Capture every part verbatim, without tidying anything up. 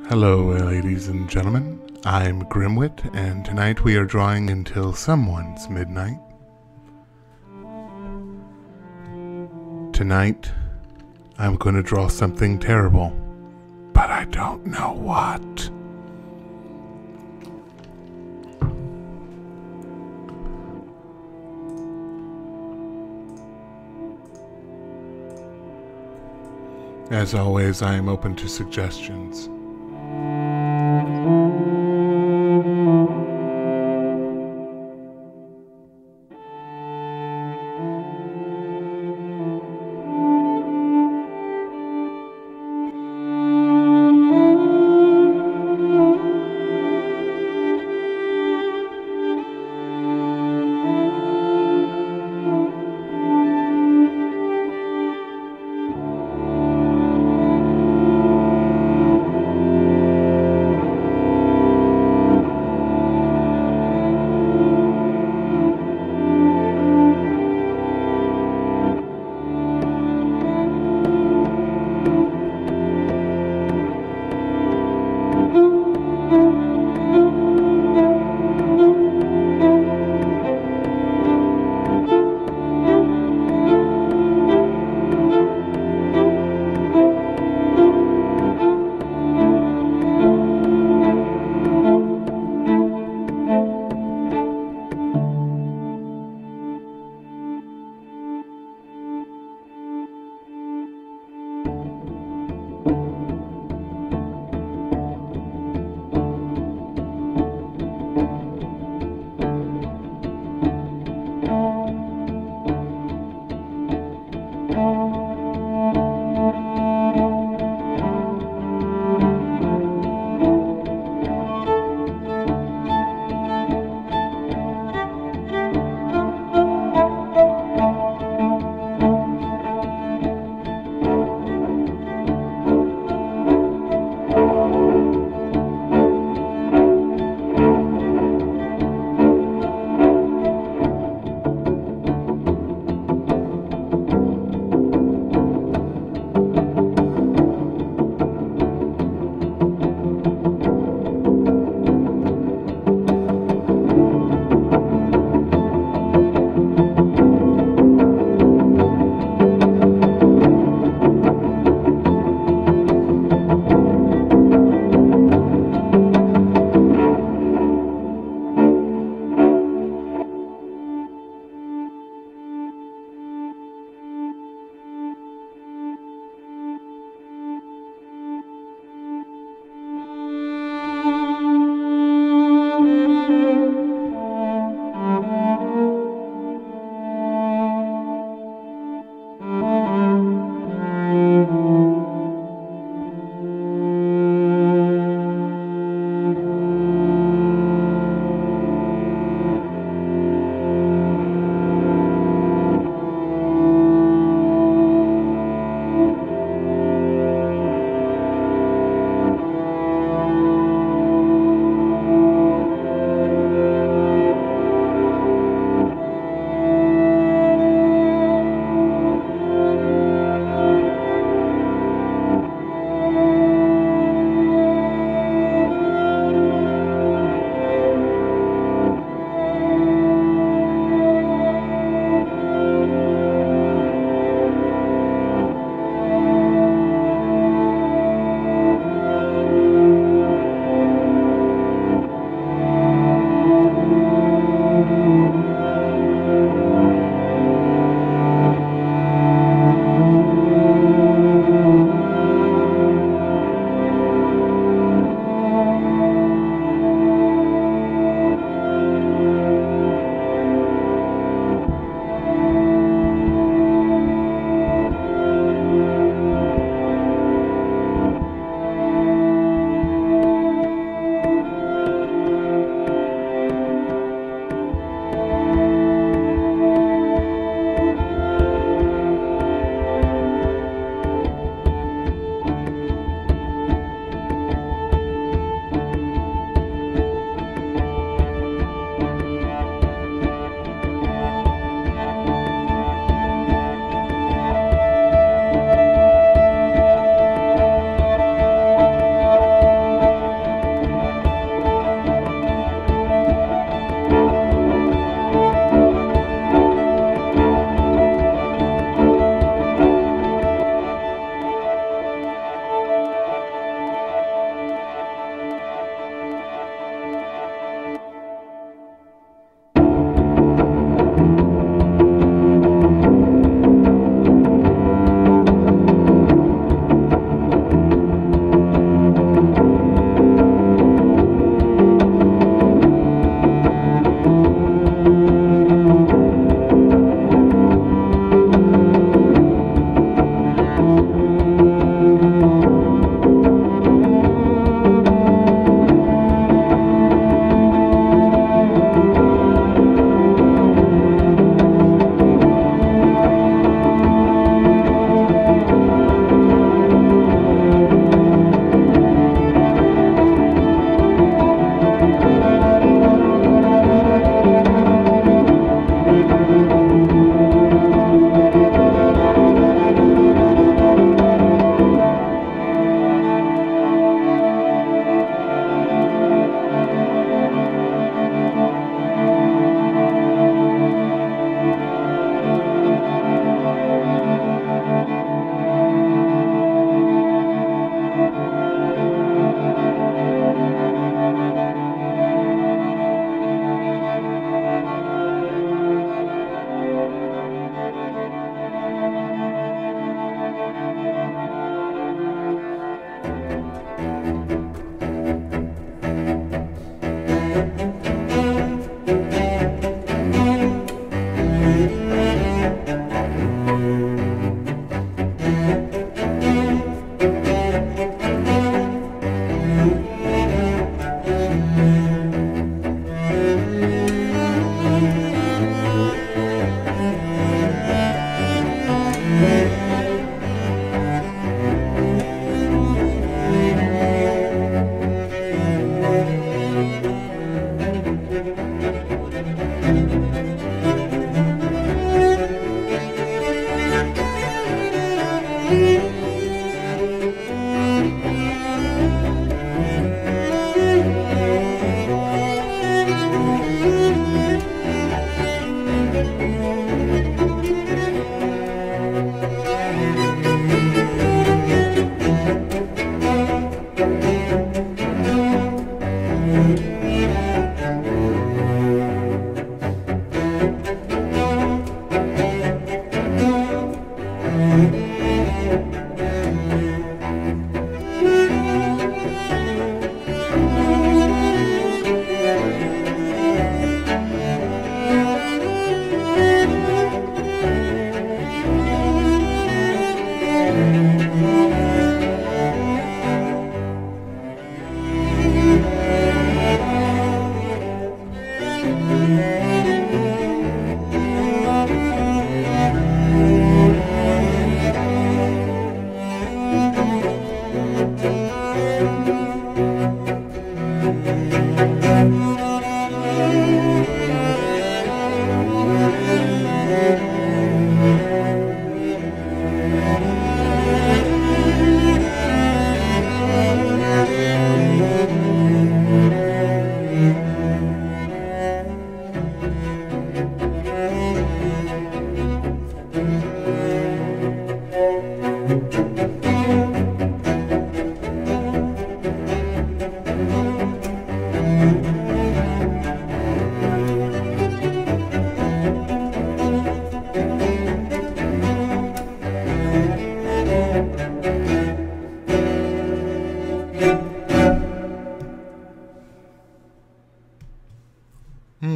Hello, ladies and gentlemen. I'm Grimwit, and tonight we are drawing until someone's midnight. Tonight, I'm going to draw something terrible, but I don't know what. As always, I am open to suggestions.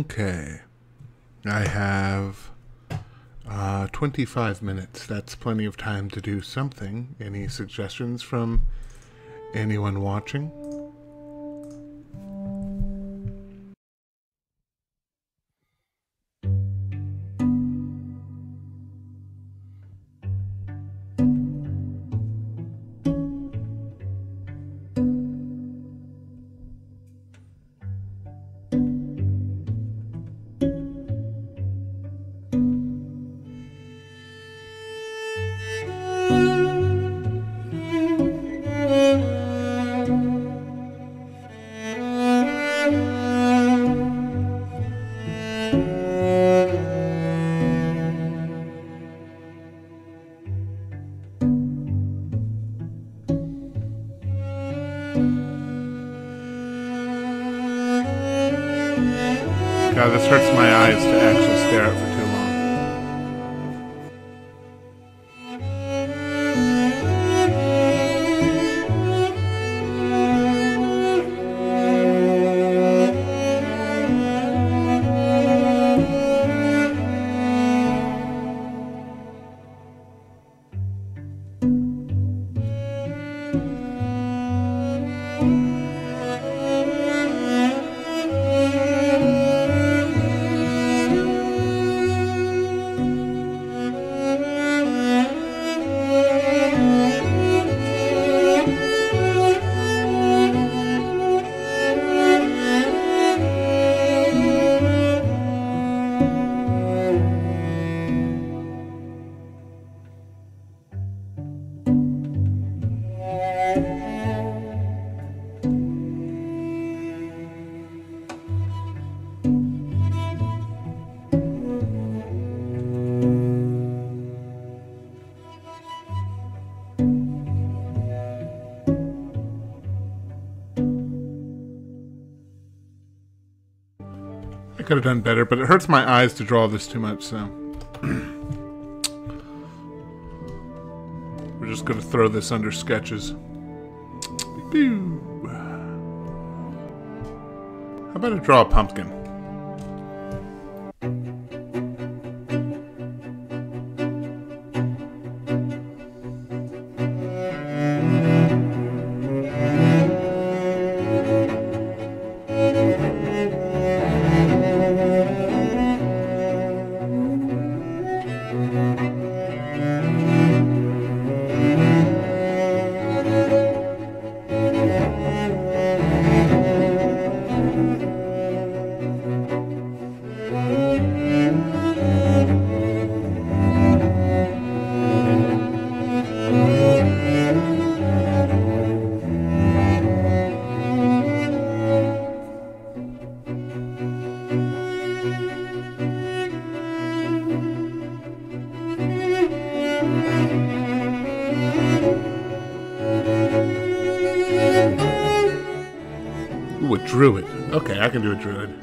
Okay. I have uh, twenty-five minutes. That's plenty of time to do something. Any suggestions from anyone watching? God, this hurts my eyes to actually stare at for too long. I could have done better, but it hurts my eyes to draw this too much, so we're just going to throw this under sketches. Pew. How about I draw a pumpkin? Ooh, a druid. Okay, I can do a druid.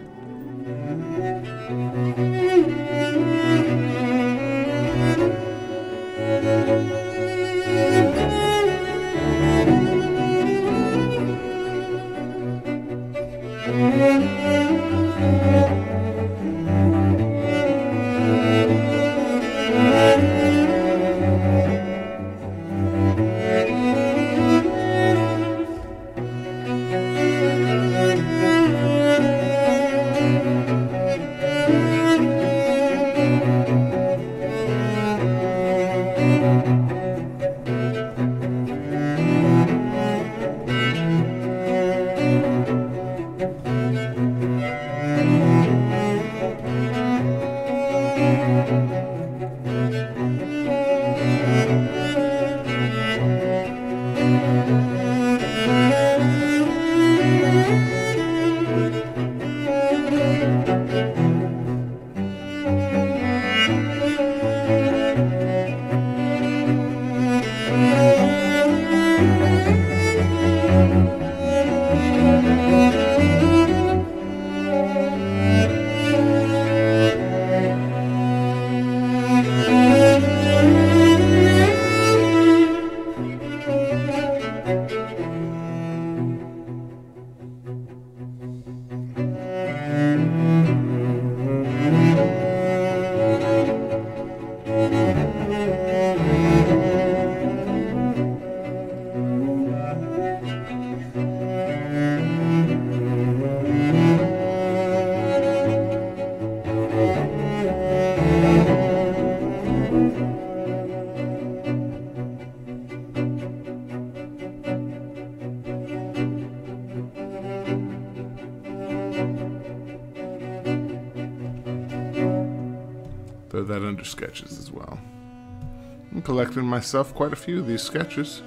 have that under sketches as well. I'm collecting myself quite a few of these sketches.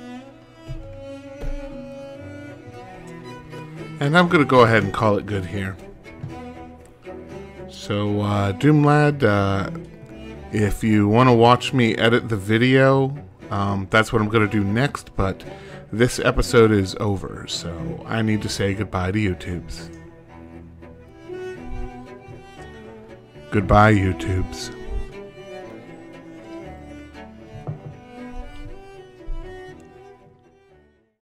And I'm going to go ahead and call it good here. So, uh, Doomlad, uh, if you want to watch me edit the video, um, that's what I'm going to do next, but this episode is over, so I need to say goodbye to YouTubes. Goodbye, YouTubes.